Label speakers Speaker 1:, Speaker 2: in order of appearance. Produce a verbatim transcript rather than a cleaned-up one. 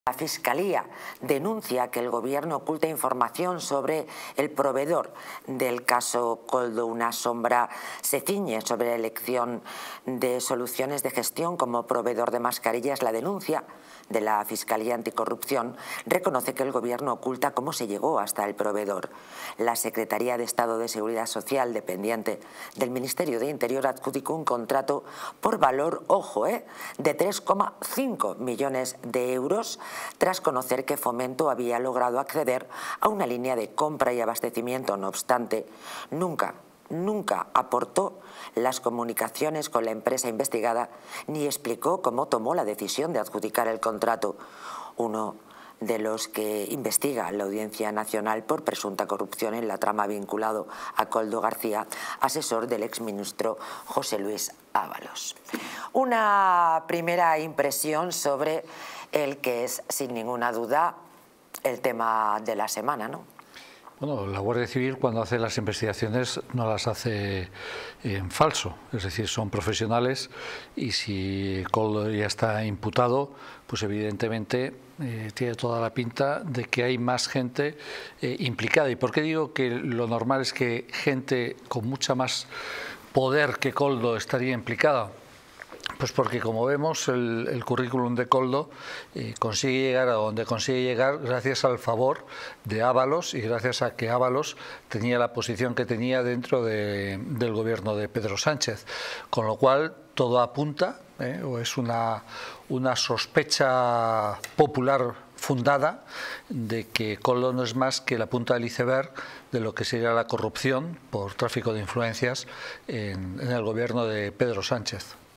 Speaker 1: La Fiscalía denuncia que el Gobierno oculta información sobre el proveedor del caso Koldo. Una sombra se ciñe sobre la elección de Soluciones de Gestión como proveedor de mascarillas. La denuncia de la Fiscalía Anticorrupción reconoce que el Gobierno oculta cómo se llegó hasta el proveedor. La Secretaría de Estado de Seguridad Social, dependiente del Ministerio de Interior, adjudicó un contrato por valor, ojo, eh, de tres coma cinco millones de euros tras conocer que Fomento había logrado acceder a una línea de compra y abastecimiento. No obstante, nunca Nunca aportó las comunicaciones con la empresa investigada ni explicó cómo tomó la decisión de adjudicar el contrato. Uno de los que investiga la Audiencia Nacional por presunta corrupción en la trama vinculado a Koldo García, asesor del exministro José Luis Ábalos. Una primera impresión sobre el que es, sin ninguna duda, el tema de la semana, ¿no?
Speaker 2: Bueno, la Guardia Civil, cuando hace las investigaciones, no las hace en falso, es decir, son profesionales, y si Koldo ya está imputado, pues evidentemente eh, tiene toda la pinta de que hay más gente eh, implicada. ¿Y por qué digo que lo normal es que gente con mucha más poder que Koldo estaría implicada? Pues porque, como vemos, el, el currículum de Koldo eh, consigue llegar a donde consigue llegar gracias al favor de Ábalos y gracias a que Ábalos tenía la posición que tenía dentro de, del gobierno de Pedro Sánchez. Con lo cual, todo apunta, eh, o es una, una sospecha popular fundada, de que Koldo no es más que la punta del iceberg de lo que sería la corrupción por tráfico de influencias en, en el gobierno de Pedro Sánchez.